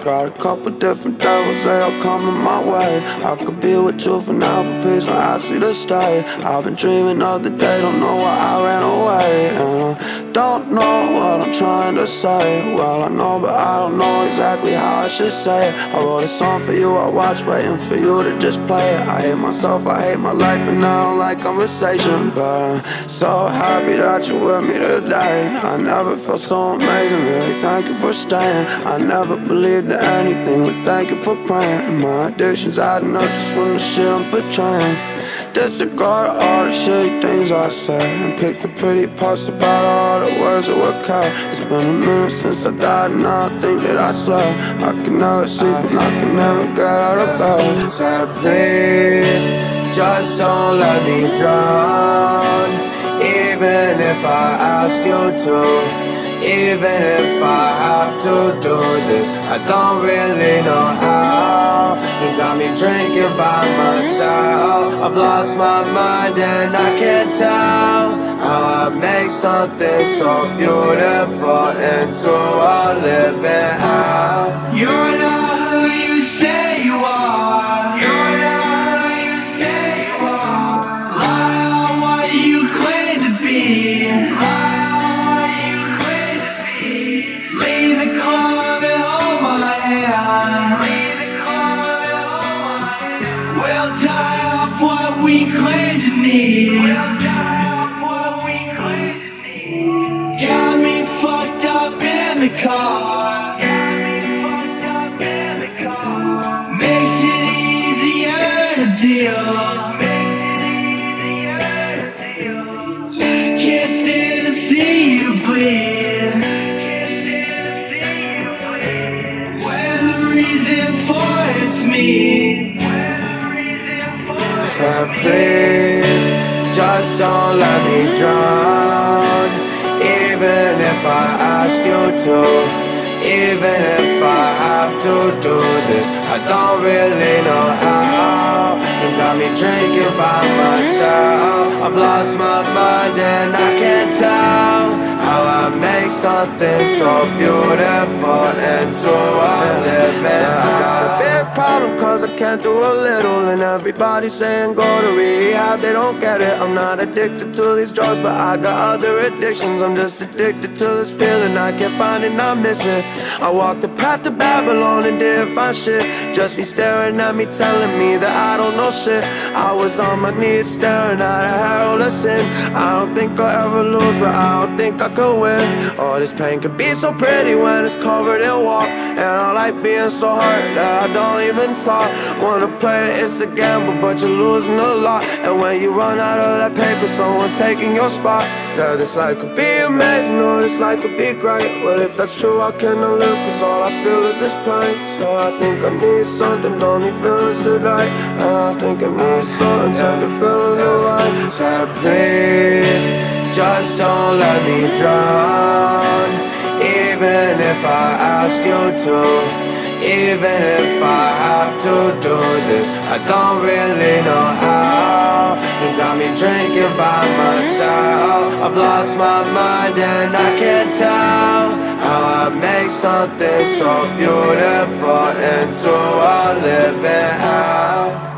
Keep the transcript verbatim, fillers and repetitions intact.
got a couple different devils, they all coming my way. I could be with you for now, but please don't ask me to stay. I've been dreaming of the day, don't know why I ran away. And I don't know what I'm trying to say. Well, I know, but I don't know exactly how I should say it. I wrote a song for you, I watched waiting for you to just play it. I hate myself, I hate my life, and I don't like conversation. But I'm so happy that you're with me today. I never felt so amazing, really thank you for staying. I never believed in anything, but thank you for praying. And my addiction's adding up just from the shit I'm portraying. Disregard all the shitty things I say, and pick the pretty parts about all the words that were cut. It's been a minute since I died, and I don't think that I slept. I can never sleep and I can never get out of bed. Said please, just don't let me drown, even if I ask you to. Even if I have to do this, I don't really know how. You got me drinking by myself. I've lost my mind and I can't tell how I make something so beautiful into a living hell. You're not who you say you are. You're not who you say you are. Lie on what you claim to be. We'll die off what we claim to need. We'll die off what we claim to need. Got me fucked up in the car. Got me fucked up in the car. Makes it easier to deal. I can't stand to see you bleed. When the reason for it's me. So please, just don't let me drown, even if I ask you to. Even if I have to do this, I don't really know how. You got me drinking by myself. I've lost my mind and I can't tell how I make something so beautiful into a living hell. I got a big problem cause I can't do a little, and everybody saying go to rehab, they don't get it. I'm not addicted to these drugs, but I got other addictions. I'm just addicted to this feeling, I can't find it, I miss it. I walked the path to Babylon and didn't find shit. Just me staring at me, telling me that I don't know shit. I was on my knees staring at a herald of sin. I don't think I'll ever lose, but I don't think I could win. All this pain can be so pretty when it's covered in walk, and I like being so hurt that I don't even talk. Wanna play it, it's a gamble, but you're losing a lot. And when you run out of that paper, someone's taking your spot. Said this life could be amazing, or this life could be great. Well, if that's true, I cannot live, cause all I feel is this pain. So I think I need something, don't need feelings today. And I think I need something, take the feelings away. Said please, just don't let me drown, even if I ask you to. Even if I have to do this, I don't really know how. You got me drinking by myself. I've lost my mind and I can't tell how I make something so beautiful into a living hell.